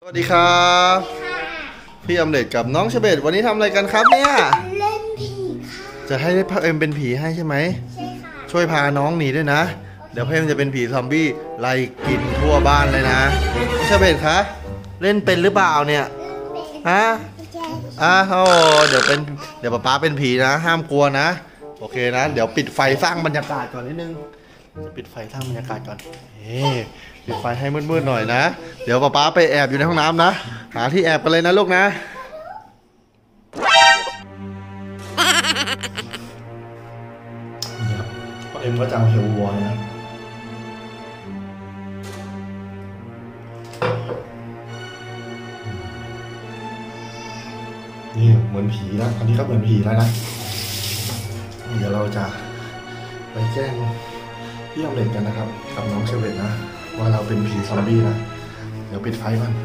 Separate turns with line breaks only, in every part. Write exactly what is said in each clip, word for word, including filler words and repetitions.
สวัสดีครับพี่อมเล็ตกับน้องเชเบตวันนี้ทำอะไรกันครับเนี่ย
เล่นผีค่ะ
จะให้พ่อเอ็มเป็นผีให้ใช่ไหม
ใช่ค่ะ
ช่วยพาน้องหนีด้วยนะเดี๋ยวพ่อเอ็มจะเป็นผีซอมบี้ไล่กินทั่วบ้านเลยนะน้องเชเบตคะเล่นเป็นหรือเปล่าเนี่ยฮะอ่ะโอ้เดี๋ยวเป็นเดี๋ยวป๊าป๊าเป็นผีนะห้ามกลัวนะโอเคนะเดี๋ยวปิดไฟสร้างบรรยากาศก่อนนิดนึงจะปิดไฟสร้างบรรยากาศก่อนเฮ้ปิดไฟให้มืดๆหน่อยนะเดี๋ยวป๊าป๊าไปแอบอยู่ในห้องน้ำนะหาที่แอบกันเลยนะลูกนะพ่อเอ็มก็จะเอาเฮลวอนนะนี่เหมือนผีนะอันนี้ก็เหมือนผีแล้วนะเดี๋ยวเราจะไปแจ้งพี่อมเล็ตกันนะครับกับน้องเชเวตนะว่าเราเป็นผีซอมบี้นะเดี๋ยวปิดไฟก่อน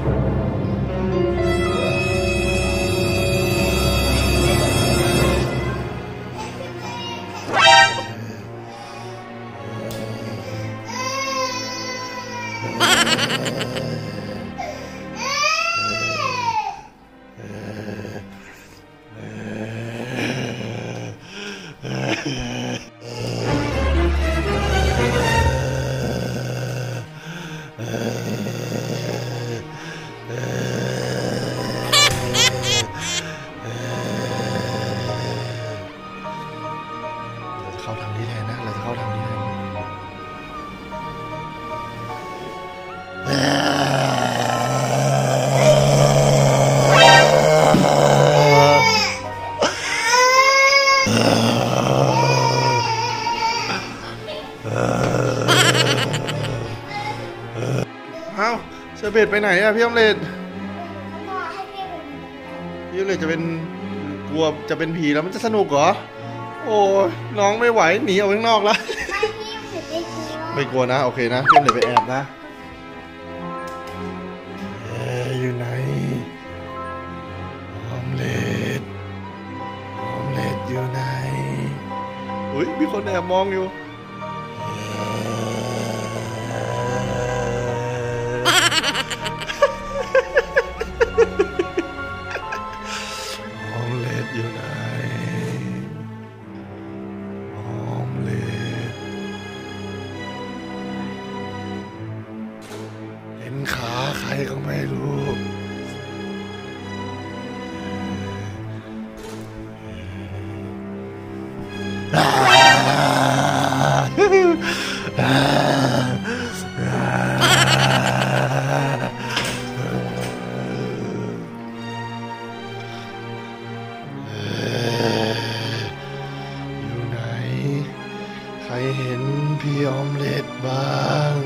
เข้าทางนี้แทนนะเราจะเข้าทางนี้แทนเอ้าเชเบตไปไหนอะพี่อมเล็ตพี่อมเล็ตจะเป็นกลัวจะเป็นผีแล้วมันจะสนุกเหรอโอ้น้องไม่ไหวหนีออกข้างนอกแล้วไม่กลัวนะโอเคนะพี่อมเล็ตไปแอบนะอยู่ไหนออมเล็ตออมเล็ตอยู่ไหนอุ้ยมีคนแอบมองอยู่ออมเล็ตอยู่ไหนออมเล็ตเห็นขาใครก็ไม่รู้อยู่ไหนใครเห็นพี่ออมเล็ตบ้าง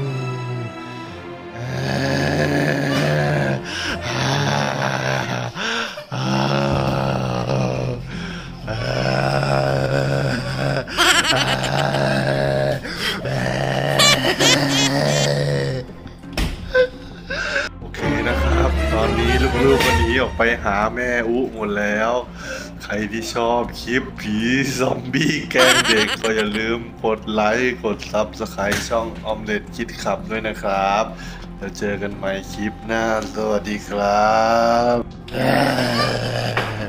โอเคนะครับตอนนี้ลูกๆก็หนีออกไปหาแม่อุหมดแล้วใครที่ชอบคลิปผีซอมบี้แกล้งเด็กก็อย่าลืมกดไลค์กดซับสไครต์ช่องออมเล็ตคิดขับด้วยนะครับแล้วเจอกันใหม่คลิปหน้าสวัสดีครับ